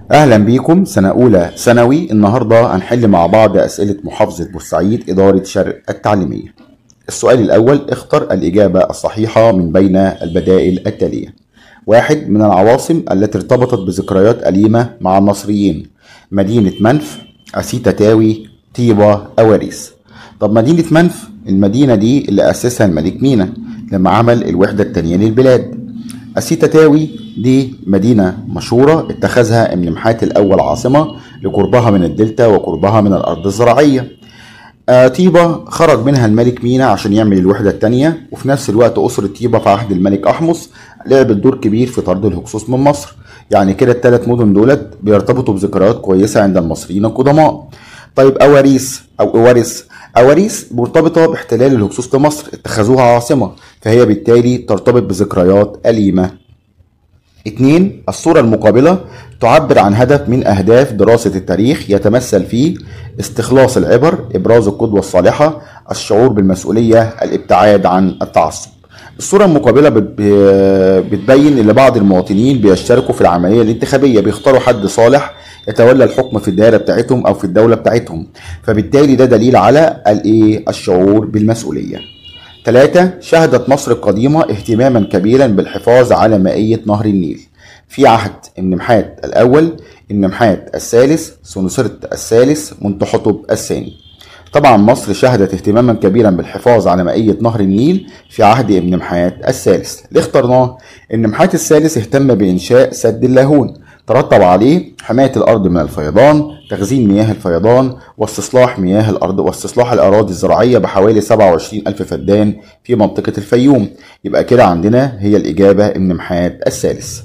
أهلا بيكم سنة أولى ثانوي. النهاردة هنحل مع بعض أسئلة محافظة بورسعيد إدارة شرق التعليمية. السؤال الأول: اختر الإجابة الصحيحة من بين البدائل التالية. واحد: من العواصم التي ارتبطت بذكريات أليمة مع المصريين: مدينة منف، أسيتا تاوي، طيبة، أواريس. طب مدينة منف المدينة دي اللي أسسها الملك مينا لما عمل الوحدة التانية للبلاد. أسيتا تاوي دي مدينة مشهورة اتخذها ابن محات الأول عاصمة لقربها من الدلتا وقربها من الأرض الزراعية. طيبة خرج منها الملك مينا عشان يعمل الوحدة التانية، وفي نفس الوقت أسرة طيبة في عهد الملك أحمس لعبت دور كبير في طرد الهكسوس من مصر. يعني كده الثلاث مدن دولت بيرتبطوا بذكريات كويسة عند المصريين القدماء. طيب أواريس أو أواريس مرتبطة باحتلال الهكسوس لمصر، اتخذوها عاصمة، فهي بالتالي ترتبط بذكريات أليمة. 2. الصورة المقابلة تعبر عن هدف من أهداف دراسة التاريخ يتمثل في استخلاص العبر، إبراز القدوة الصالحة، الشعور بالمسؤولية، الابتعاد عن التعصب. الصورة المقابلة بتبين ان بعض المواطنين بيشتركوا في العملية الانتخابية، بيختاروا حد صالح يتولى الحكم في الدائرة بتاعتهم او في الدولة بتاعتهم، فبالتالي ده دليل على الشعور بالمسؤولية. 3. شهدت مصر القديمة اهتماما كبيرا بالحفاظ على مائية نهر النيل في عهد ابن محات الأول، ابن محات الثالث، سنوسرت الثالث، منتحتب الثاني. طبعا مصر شهدت اهتماما كبيرا بالحفاظ على مائية نهر النيل في عهد ابن محات الثالث. اللي اخترناه ابن محات الثالث اهتم بإنشاء سد اللاهون، ترتب عليه حماية الأرض من الفيضان، تخزين مياه الفيضان، واستصلاح مياه الأرض، واستصلاح الأراضي الزراعية بحوالي 27 ألف فدان في منطقة الفيوم. يبقى كده عندنا هي الإجابة ابن محات الثالث.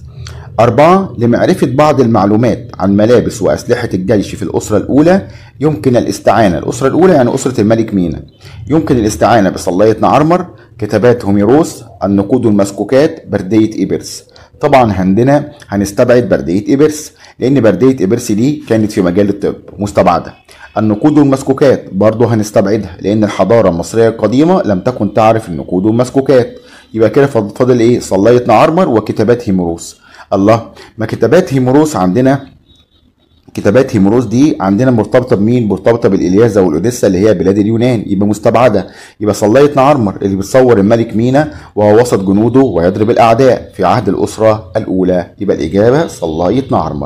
4. لمعرفة بعض المعلومات عن ملابس وأسلحة الجيش في الأسرة الأولى يمكن الاستعانة. الأسرة الأولى يعني أسرة الملك مينا. يمكن الاستعانة بصلاية نعرمر، كتابات هوميروس، النقود والمسكوكات، بردية إيبرس. طبعا عندنا هنستبعد بردية إيبرس لأن بردية إيبرس دي كانت في مجال الطب مستبعدة. النقود والمسكوكات برضه هنستبعدها لأن الحضارة المصرية القديمة لم تكن تعرف النقود والمسكوكات. يبقى كده فاضل إيه؟ صلاية نعرمر وكتابات هيموروس. الله، ما كتابات هيموروس عندنا، كتابات هيموروس دي عندنا مرتبطه بمين؟ مرتبطه بالإلياذة والأوديسا اللي هي بلاد اليونان، يبقى مستبعده. يبقى صلاية نعرمر اللي بتصور الملك مينا وهو وسط جنوده ويضرب الأعداء في عهد الأسرة الأولى، يبقى الإجابة صلاية نعرمر.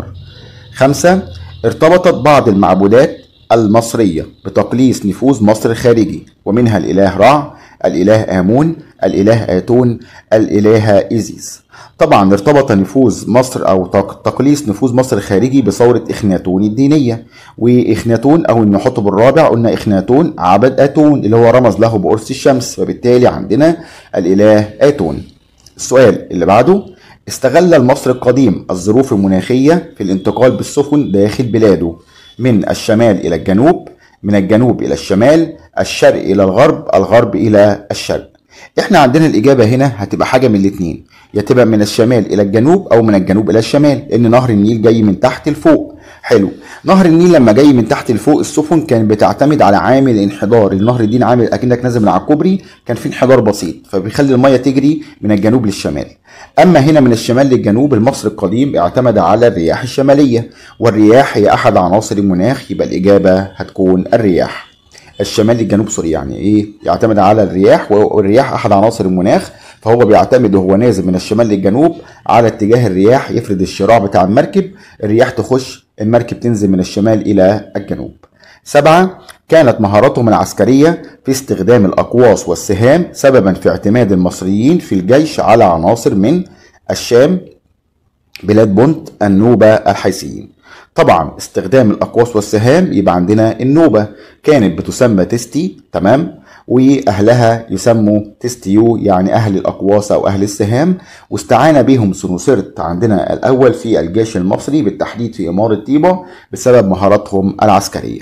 5. ارتبطت بعض المعبودات المصرية بتقليص نفوذ مصر الخارجي، ومنها الإله رع، الإله آمون، الإله آتون، الإلهة إيزيس. طبعا ارتبط نفوذ مصر او تقليص نفوذ مصر الخارجي بثورة اخناتون الدينية. واخناتون او النحتب الرابع قلنا اخناتون عبد اتون اللي هو رمز له بقرص الشمس، فبالتالي عندنا الاله اتون. السؤال اللي بعده: استغل المصري القديم الظروف المناخية في الانتقال بالسفن داخل بلاده من الشمال الى الجنوب، من الجنوب الى الشمال، الشرق الى الغرب، الغرب الى الشرق. احنا عندنا الاجابه هنا هتبقى حاجه من الاثنين، يا تبقى من الشمال الى الجنوب او من الجنوب الى الشمال، لان نهر النيل جاي من تحت لفوق. حلو، نهر النيل لما جاي من تحت لفوق السفن كانت بتعتمد على عامل انحدار. النهر دي عامل اكنك نازل من على الكوبري، كان في انحدار بسيط فبيخلي الميه تجري من الجنوب للشمال. اما هنا من الشمال للجنوب المصري القديم اعتمد على الرياح الشماليه، والرياح هي احد عناصر المناخ، يبقى الاجابه هتكون الرياح. الشمال للجنوب سوري يعني ايه؟ يعتمد على الرياح، والرياح احد عناصر المناخ، فهو بيعتمد وهو نازل من الشمال للجنوب على اتجاه الرياح، يفرد الشراع بتاع المركب، الرياح تخش، المركب تنزل من الشمال الى الجنوب. 7. كانت مهاراتهم العسكرية في استخدام الأقواس والسهام سببا في اعتماد المصريين في الجيش على عناصر من الشام، بلاد بونت، النوبة، الحيثيين. طبعا استخدام الأقواس والسهام يبقى عندنا النوبة كانت بتسمى تستي، تمام، وأهلها يسموا تستيو يعني أهل الأقواس أو أهل السهام، واستعان بهم سنوسرت عندنا الأول في الجيش المصري بالتحديد في إمارة طيبة بسبب مهاراتهم العسكرية.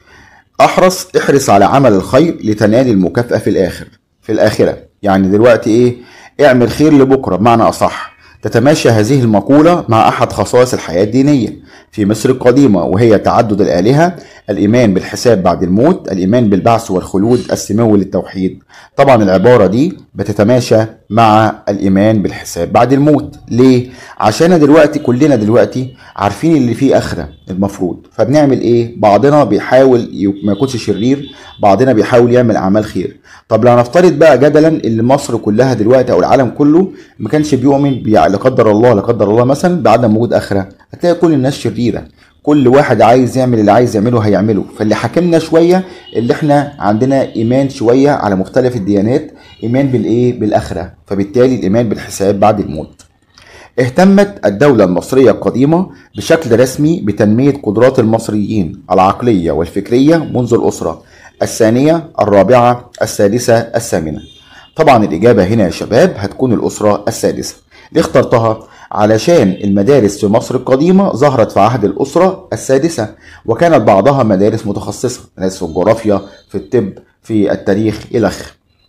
احرص على عمل الخير لتنال المكافأة في الآخرة. يعني دلوقتي إيه؟ اعمل خير لبكرة بمعنى أصح. تتماشى هذه المقولة مع أحد خصائص الحياة الدينية في مصر القديمة، وهي تعدد الآلهة، الإيمان بالحساب بعد الموت، الإيمان بالبعث والخلود، السمو للتوحيد. طبعا العبارة دي بتتماشى مع الإيمان بالحساب بعد الموت. ليه؟ عشان دلوقتي كلنا دلوقتي عارفين اللي فيه آخرة المفروض، فبنعمل إيه؟ بعضنا بيحاول ما يكونش شرير، بعضنا بيحاول يعمل أعمال خير. طب لو نفترض بقى جدلا اللي مصر كلها دلوقتي أو العالم كله ما كانش بيؤمن لا قدر الله لا قدر الله مثلا بعدم وجود آخرة، هتلاقي كل الناس شريرة، كل واحد عايز يعمل اللي عايز يعمله هيعمله. فاللي حاكمنا شوية اللي احنا عندنا ايمان شوية على مختلف الديانات، ايمان بالايه؟ بالاخرة، فبالتالي الايمان بالحساب بعد الموت. اهتمت الدولة المصرية القديمة بشكل رسمي بتنمية قدرات المصريين العقلية والفكرية منذ الأسرة الثانية الرابعة السادسة الثامنة. طبعا الإجابة هنا يا شباب هتكون الأسرة السادسة. ليه اخترتها؟ علشان المدارس في مصر القديمة ظهرت في عهد الأسرة السادسة، وكانت بعضها مدارس متخصصة، مدارس في الجغرافيا، في الطب، في التاريخ إلخ.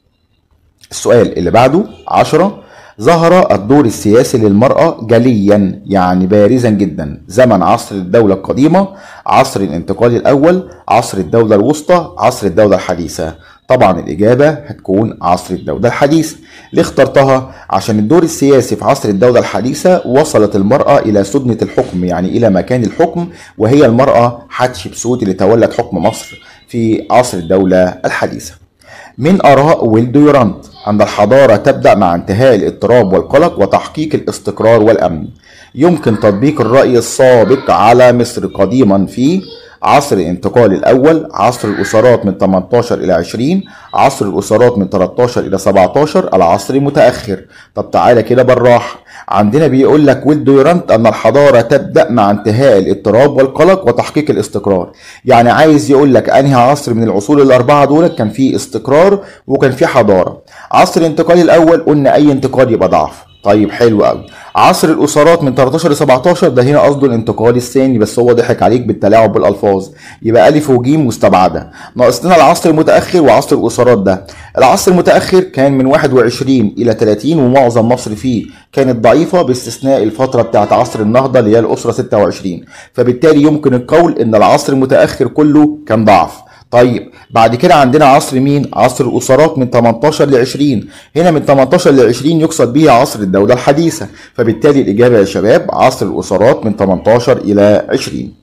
السؤال اللي بعده 10. ظهر الدور السياسي للمرأة جليا يعني بارزا جدا زمن عصر الدولة القديمة، عصر الانتقال الأول، عصر الدولة الوسطى، عصر الدولة الحديثة. طبعا الإجابة هتكون عصر الدولة الحديثة. ليه اخترتها؟ عشان الدور السياسي في عصر الدولة الحديثة وصلت المرأة إلى سدنة الحكم، يعني إلى مكان الحكم، وهي المرأة حتشبسوت اللي تولت حكم مصر في عصر الدولة الحديثة. من آراء ويل ديورانت أن الحضارة تبدأ مع انتهاء الاضطراب والقلق وتحقيق الاستقرار والأمن. يمكن تطبيق الرأي السابق على مصر قديما في عصر الانتقال الأول، عصر الأسرات من 18 إلى 20، عصر الأسرات من 13 إلى 17، العصر المتأخر. طب تعالى كده بالراحة، عندنا بيقول لك ويل ديورانت أن الحضارة تبدأ مع انتهاء الاضطراب والقلق وتحقيق الاستقرار، يعني عايز يقول لك أنهي عصر من العصور الأربعة دول كان فيه استقرار وكان فيه حضارة. عصر الانتقال الأول قلنا أي انتقال يبقى ضعف. طيب حلو قوي. عصر الاسرات من 13 ل 17 ده هنا قصده الانتقال الثاني، بس هو ضحك عليك بالتلاعب بالالفاظ، يبقى الف وجيم مستبعده. ناقص لنا العصر المتاخر وعصر الاسرات ده. العصر المتاخر كان من 21 الى 30، ومعظم مصر فيه كانت ضعيفه باستثناء الفتره بتاعت عصر النهضه اللي هي الاسره 26، فبالتالي يمكن القول ان العصر المتاخر كله كان ضعف. طيب بعد كده عندنا عصر مين؟ عصر الأسرات من 18 ل 20. هنا من 18 ل 20 يقصد به عصر الدولة الحديثة، فبالتالي الإجابة يا شباب عصر الأسرات من 18 إلى 20.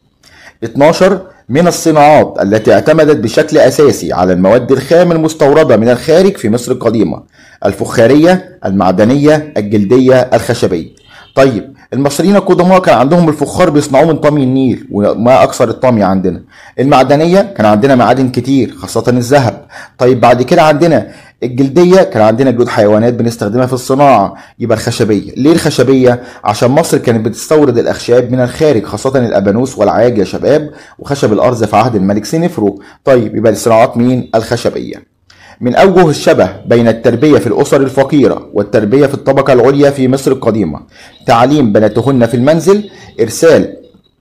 12. من الصناعات التي اعتمدت بشكل أساسي على المواد الخام المستوردة من الخارج في مصر القديمة: الفخارية، المعدنية، الجلدية، الخشبية. طيب المصريين القدماء كان عندهم الفخار بيصنعوه من طمي النيل وما اكثر الطمي عندنا. المعدنيه كان عندنا معادن كتير خاصه الذهب. طيب بعد كده عندنا الجلديه، كان عندنا جلود حيوانات بنستخدمها في الصناعه. يبقى الخشبيه. ليه الخشبيه؟ عشان مصر كانت بتستورد الاخشاب من الخارج خاصه الابانوس والعاج يا شباب، وخشب الارز في عهد الملك سنفرو. طيب يبقى الصناعات مين؟ الخشبيه. من أوجه الشبه بين التربية في الأسر الفقيرة والتربية في الطبقة العليا في مصر القديمة: تعليم بناتهن في المنزل، إرسال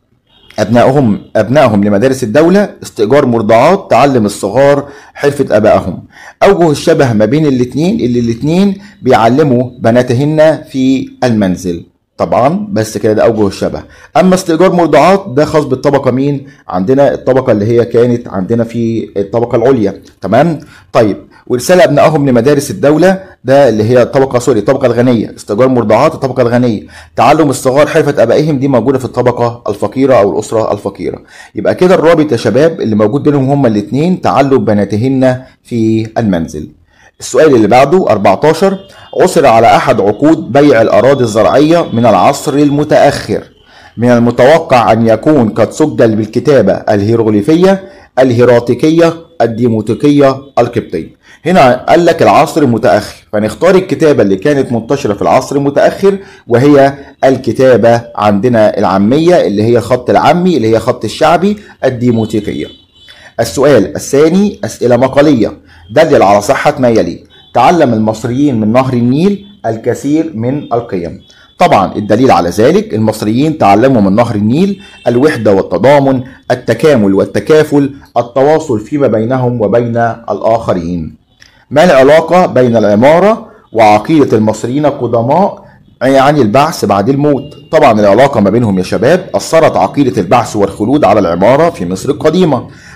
أبنائهم لمدارس الدولة، استئجار مرضعات، تعلم الصغار حرفة آبائهم. أوجه الشبه ما بين الاثنين اللي الاثنين بيعلموا بناتهن في المنزل طبعا، بس كده ده اوجه الشبه. اما استئجار مرضعات ده خاص بالطبقه مين؟ عندنا الطبقه اللي هي كانت عندنا في الطبقه العليا. تمام. طيب وارسال ابنائهم لمدارس الدوله ده اللي هي الطبقه الغنيه. استئجار مرضعات الطبقه الغنيه. تعلم الصغار حرفه ابائهم دي موجوده في الطبقه الفقيره او الاسره الفقيره. يبقى كده الرابط يا شباب اللي موجود بينهم هما الاثنين تعلم بناتهن في المنزل. السؤال اللي بعده 14. عثر على أحد عقود بيع الأراضي الزراعية من العصر المتأخر. من المتوقع أن يكون قد سجل بالكتابة الهيروغليفية، الهيراتيكية، الديموتيقية، القبطية. هنا قال لك العصر المتأخر، فنختار الكتابة اللي كانت منتشرة في العصر المتأخر، وهي الكتابة عندنا العامية اللي هي الخط العامي اللي هي خط الشعبي، الديموتيقية. السؤال الثاني أسئلة مقالية دلل على صحة ما يلي: تعلم المصريين من نهر النيل الكثير من القيم. طبعا الدليل على ذلك المصريين تعلموا من نهر النيل الوحدة والتضامن، التكامل والتكافل، التواصل فيما بينهم وبين الآخرين. ما العلاقة بين العمارة وعقيدة المصريين القدماء عن البعث بعد الموت؟ طبعا العلاقة ما بينهم يا شباب أثرت عقيدة البعث والخلود على العمارة في مصر القديمة.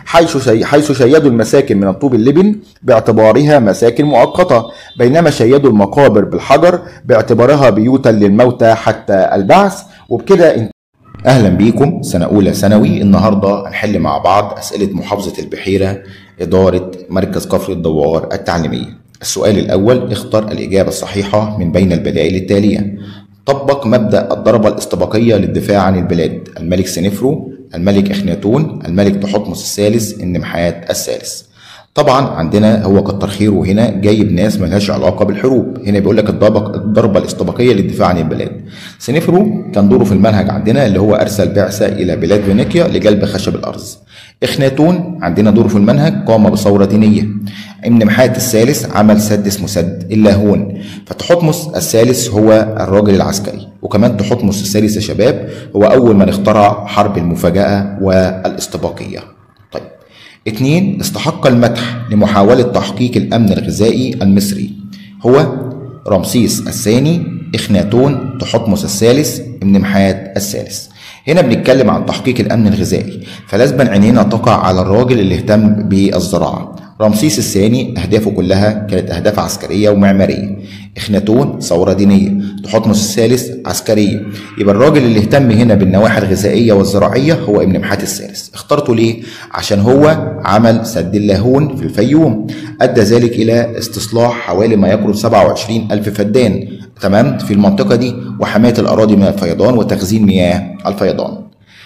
حيث شيدوا المساكن من الطوب اللبن باعتبارها مساكن مؤقتة، بينما شيدوا المقابر بالحجر باعتبارها بيوتا للموتى حتى البعث. وبكده أهلا بيكم سنة أولى ثانوي. النهاردة هنحل مع بعض أسئلة محافظة البحيرة إدارة مركز كفر الدوار التعليمية. السؤال الأول: اختر الإجابة الصحيحة من بين البدائل التالية. طبق مبدأ الضربة الاستباقية للدفاع عن البلاد: الملك سنفرو، الملك إخناتون، الملك تحتمس الثالث، النمحات الثالث. طبعا عندنا هو كتر خيره هنا جايب ناس ملهاش علاقه بالحروب. هنا بيقول لك الضربه الاستباقيه للدفاع عن البلاد. سنفرو كان دوره في المنهج عندنا اللي هو ارسل بعثه الى بلاد فينيقيا لجلب خشب الارز. اخناتون عندنا دوره في المنهج قام بثوره دينيه. النمحات الثالث عمل سد اسمه سد اللاهون. فتحتمس الثالث هو الراجل العسكري. وكمان تحتمس الثالث يا شباب هو اول من اخترع حرب المفاجاه والاستباقيه. طيب 2. استحق المدح لمحاولة تحقيق الأمن الغذائي المصري. هو رمسيس الثاني، إخناتون، تحتمس الثالث، النمحات الثالث. هنا بنتكلم عن تحقيق الأمن الغذائي، فلازم عينينا تقع على الراجل اللي اهتم بالزراعة. رمسيس الثاني أهدافه كلها كانت أهداف عسكرية ومعمارية. إخناتون ثورة دينية. تحتمس الثالث عسكرية. يبقى الراجل اللي اهتم هنا بالنواحي الغذائية والزراعية هو ابن نمحات الثالث. اخترته ليه؟ عشان هو عمل سد اللاهون في الفيوم، أدى ذلك إلى استصلاح حوالي ما يقرب 27,000 فدان تمام في المنطقة دي، وحماية الأراضي من الفيضان وتخزين مياه الفيضان.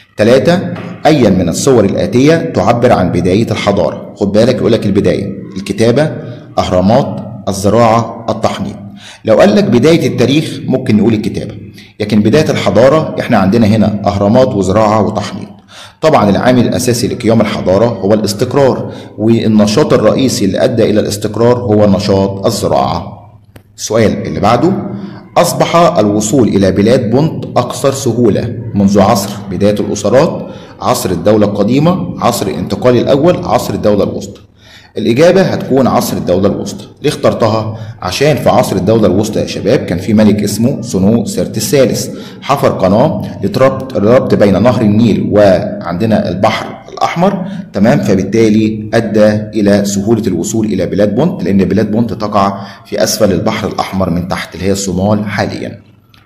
3. أيا من الصور الآتية تعبر عن بداية الحضارة. خد بالك يقول لك البداية: الكتابة، أهرامات، الزراعة، التحنيط. لو قال لك بداية التاريخ ممكن نقول الكتابة، لكن بداية الحضارة احنا عندنا هنا أهرامات وزراعة وتحنيط. طبعا العامل الأساسي لقيام الحضارة هو الاستقرار، والنشاط الرئيسي اللي أدى إلى الاستقرار هو نشاط الزراعة. السؤال اللي بعده: أصبح الوصول إلى بلاد بونت أكثر سهولة منذ عصر بداية الأسرات، عصر الدولة القديمة، عصر الانتقال الأول، عصر الدولة الوسطى. الإجابة هتكون عصر الدولة الوسطى. ليه اخترتها؟ عشان في عصر الدولة الوسطى يا شباب كان في ملك اسمه سنو سرت الثالث، حفر قناة للربط بين نهر النيل وعندنا البحر الأحمر تمام، فبالتالي أدى إلى سهولة الوصول إلى بلاد بونت، لأن بلاد بونت تقع في أسفل البحر الأحمر من تحت اللي هي الصومال حاليا.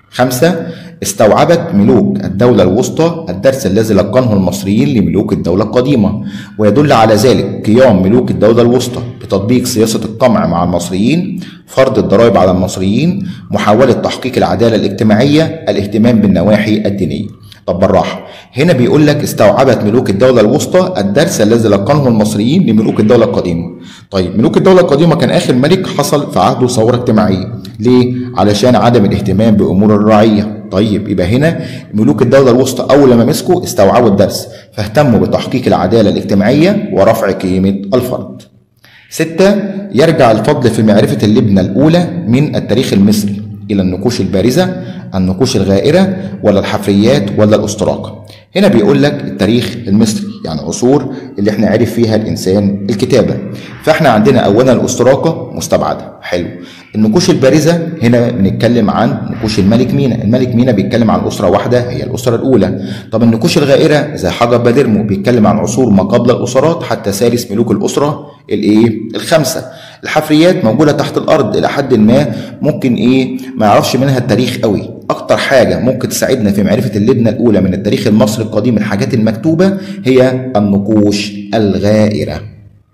5. استوعبت ملوك الدولة الوسطى الدرس الذي لقنه المصريين لملوك الدولة القديمة، ويدل على ذلك قيام ملوك الدولة الوسطى بتطبيق سياسة القمع مع المصريين، فرض الضرائب على المصريين، محاولة تحقيق العدالة الاجتماعية، الاهتمام بالنواحي الدينية. طب بالراحة، هنا بيقول لك استوعبت ملوك الدولة الوسطى الدرس الذي لقنه المصريين لملوك الدولة القديمة. طيب ملوك الدولة القديمة كان آخر ملك حصل في عهده ثورة اجتماعية. ليه؟ علشان عدم الاهتمام بأمور الرعية. طيب يبقى هنا ملوك الدولة الوسطى أول لما مسكوا استوعبوا الدرس، فاهتموا بتحقيق العدالة الاجتماعية ورفع قيمة الفرد. 6. يرجع الفضل في معرفة اللبنة الأولى من التاريخ المصري إلى النقوش البارزة، النقوش الغائرة، ولا الحفريات، ولا الأستراقة. هنا بيقول لك التاريخ المصري، يعني عصور اللي احنا عرف فيها الإنسان الكتابة. فاحنا عندنا أولا الأستراقة مستبعدة، حلو. النقوش البارزة هنا بنتكلم عن نقوش الملك مينا. الملك مينا بيتكلم عن أسرة واحدة هي الأسرة الأولى. طب النقوش الغائرة زي حجر بادرمو بيتكلم عن عصور ما قبل الأسرات حتى ثالث ملوك الأسرة الخمسة. الحفريات موجودة تحت الأرض إلى حد ما، ممكن ما يعرفش منها التاريخ قوي. أكتر حاجة ممكن تساعدنا في معرفة اللبنة الأولى من التاريخ المصري القديم الحاجات المكتوبة هي النقوش الغائرة.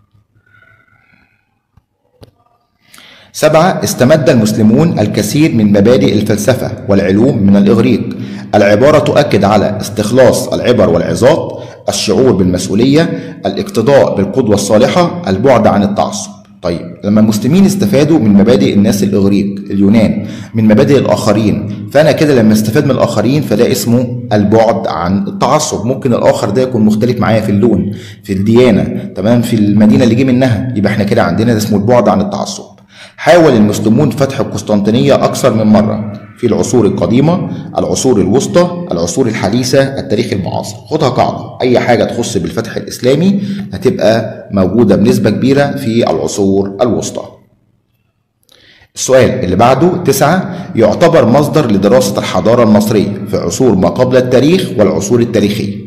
7. استمد المسلمون الكثير من مبادئ الفلسفة والعلوم من الإغريق. العبارة تؤكد على استخلاص العبر والعظات، الشعور بالمسؤولية، الاقتداء بالقدوة الصالحة، البعد عن التعصب. طيب لما المسلمين استفادوا من مبادئ الناس الإغريق اليونان، من مبادئ الآخرين، فأنا كده لما استفاد من الآخرين فده اسمه البعد عن التعصب. ممكن الآخر ده يكون مختلف معايا في اللون، في الديانة، تمام، في المدينة اللي جه منها، يبقى احنا كده عندنا ده اسمه البعد عن التعصب. حاول المسلمون فتح القسطنطينية أكثر من مرة في العصور القديمة، العصور الوسطى، العصور الحديثة، التاريخ المعاصر. خدها قاعدة، أي حاجة تخص بالفتح الإسلامي هتبقى موجودة بنسبة كبيرة في العصور الوسطى. السؤال اللي بعده 9. يعتبر مصدر لدراسة الحضارة المصرية في عصور ما قبل التاريخ والعصور التاريخية.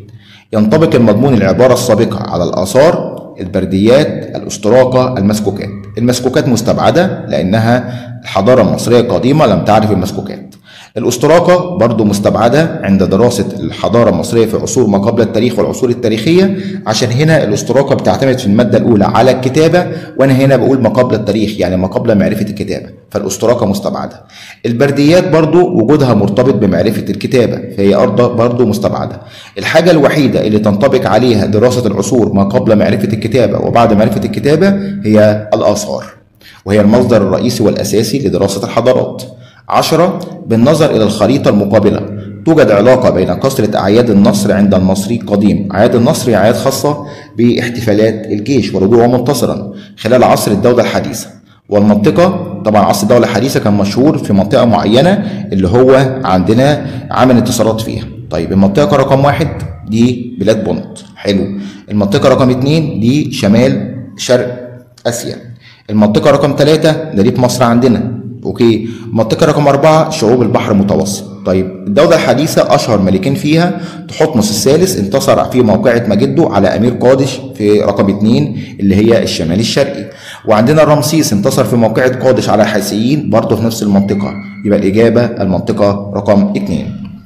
ينطبق المضمون العبارة السابقة على الآثار، البرديات، الأستراقة، المسكوكات. المسكوكات مستبعدة لأنها الحضارة المصرية القديمة لم تعرف المسكوكات. الأستراقة برضو مستبعدة عند دراسة الحضارة المصرية في عصور ما قبل التاريخ والعصور التاريخية، عشان هنا الأستراقة بتعتمد في المادة الأولى على الكتابة، وأنا هنا بقول ما قبل التاريخ يعني ما قبل معرفة الكتابة، فالأستراقة مستبعدة. البرديات برضو وجودها مرتبط بمعرفة الكتابة، فهي برضو مستبعدة. الحاجة الوحيدة اللي تنطبق عليها دراسة العصور ما قبل معرفة الكتابة وبعد معرفة الكتابة هي الآثار، وهي المصدر الرئيسي والأساسي لدراسة الحضارات. 10. بالنظر إلى الخريطة المقابلة توجد علاقة بين كثرة أعياد النصر عند المصري القديم. أعياد النصر هي أعياد خاصة باحتفالات الجيش ورجوعه منتصرا خلال عصر الدولة الحديثة، والمنطقة طبعا عصر الدولة الحديثة كان مشهور في منطقة معينة اللي هو عندنا عمل انتصارات فيها. طيب المنطقة رقم 1 دي بلاد بونت، حلو. المنطقة رقم 2 دي شمال شرق آسيا. المنطقة رقم 3 ده ريف مصر عندنا، اوكي. المنطقة رقم 4 شعوب البحر المتوسط. طيب الدولة الحديثة أشهر ملكين فيها تحتمس الثالث انتصر في موقعة مجده على أمير قادش في رقم 2 اللي هي الشمال الشرقي، وعندنا رمسيس انتصر في موقعة قادش على الحيثيين برضه في نفس المنطقة، يبقى الإجابة المنطقة رقم 2.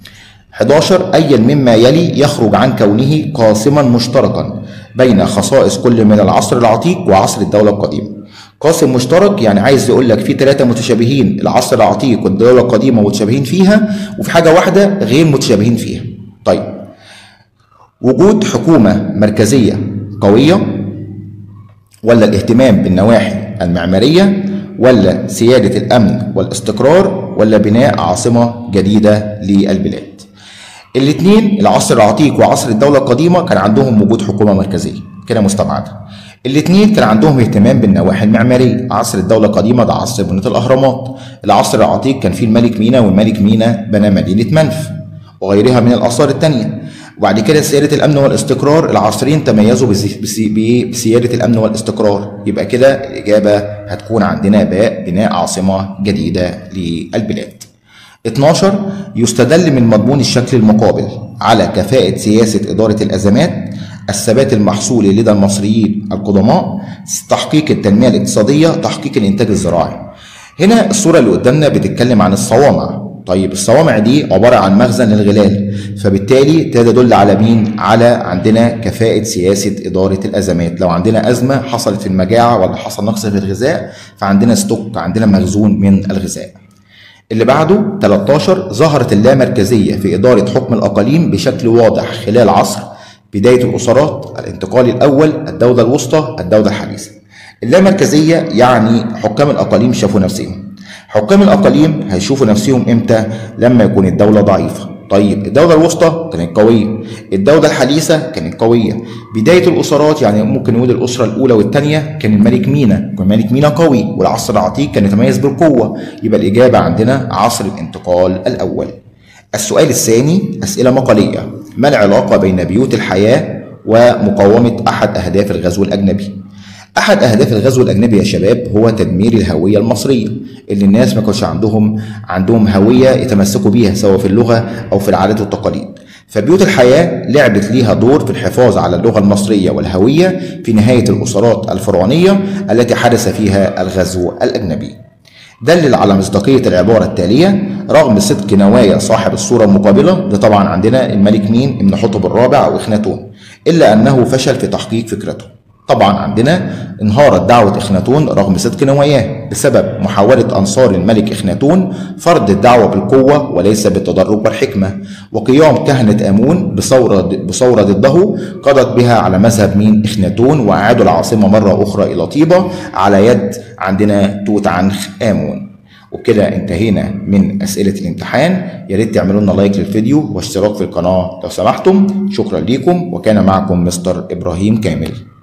11. أي مما يلي يخرج عن كونه قاسما مشتركا بين خصائص كل من العصر العتيق وعصر الدولة القديمة. قاسم مشترك يعني عايز يقول لك في 3 متشابهين، العصر العتيق والدولة القديمة متشابهين فيها، وفي حاجة واحدة غير متشابهين فيها. طيب وجود حكومة مركزية قوية، ولا الاهتمام بالنواحي المعمارية، ولا سيادة الأمن والاستقرار، ولا بناء عاصمة جديدة للبلاد. الاثنين العصر العتيق وعصر الدولة القديمة كان عندهم وجود حكومة مركزية كده مستبعدة. الاثنين كان عندهم اهتمام بالنواحي المعمارية. عصر الدولة القديمة ده عصر بناء الأهرامات. العصر العتيق كان فيه الملك مينا، والملك مينا بنى مدينة منف وغيرها من الآثار التانية. وبعد كده سيادة الأمن والاستقرار، العصرين تميزوا بسيادة الأمن والاستقرار، يبقى كده الإجابة هتكون عندنا باء بناء عاصمة جديدة للبلاد. 12. يستدل من مضمون الشكل المقابل على كفاءة سياسة إدارة الأزمات، الثبات المحصولي لدى المصريين القدماء، تحقيق التنمية الاقتصادية، تحقيق الإنتاج الزراعي. هنا الصورة اللي قدامنا بتتكلم عن الصوامع. طيب الصوامع دي عبارة عن مخزن للغلال، فبالتالي تدل على مين؟ على عندنا كفاءة سياسة إدارة الأزمات. لو عندنا أزمة حصلت في المجاعة ولا حصل نقص في الغذاء، فعندنا ستوك، عندنا مخزون من الغذاء. اللي بعده 13. ظهرت اللامركزية في إدارة حكم الأقاليم بشكل واضح خلال عصر بداية الأسرات، الانتقال الأول، الدولة الوسطى، الدولة الحديثة. اللامركزية يعني حكام الأقاليم شافوا نفسهم. حكام الأقاليم هيشوفوا نفسهم إمتى؟ لما يكون الدولة ضعيفة. طيب الدولة الوسطى كانت قوية، الدولة الحديثة كانت قوية. بداية الأسرات يعني ممكن نقول الأسرة الأولى والثانية كان الملك مينا، كان الملك مينا قوي، والعصر العتيق كان يتميز بالقوة، يبقى الإجابة عندنا عصر الانتقال الأول. السؤال الثاني أسئلة مقالية. ما العلاقة بين بيوت الحياة ومقاومة أحد أهداف الغزو الأجنبي؟ أحد أهداف الغزو الأجنبي يا شباب هو تدمير الهوية المصرية، اللي الناس ما كانش عندهم هوية يتمسكوا بيها سواء في اللغة أو في العادات والتقاليد. فبيوت الحياة لعبت ليها دور في الحفاظ على اللغة المصرية والهوية في نهاية الأسرات الفرعونية التي حدث فيها الغزو الأجنبي. دلل على مصداقية العبارة التالية رغم صدق نوايا صاحب الصورة المقابلة، ده طبعا عندنا الملك مين؟ ابن حتب الرابع أو إخناتون، إلا أنه فشل في تحقيق فكرته. طبعا عندنا انهارت دعوة إخناتون رغم صدق نواياه بسبب محاولة أنصار الملك إخناتون فرض الدعوة بالقوة وليس بالتدرج والحكمة، وقيام كهنة آمون بثورة ضده قضت بها على مذهب مين؟ إخناتون، وأعادوا العاصمة مرة أخرى إلى طيبة على يد عندنا توت عنخ آمون. وبكده انتهينا من أسئلة الامتحان. يا ريت تعملوا لنا لايك للفيديو واشتراك في القناة لو سمحتم. شكرا لكم، وكان معكم مستر إبراهيم كامل.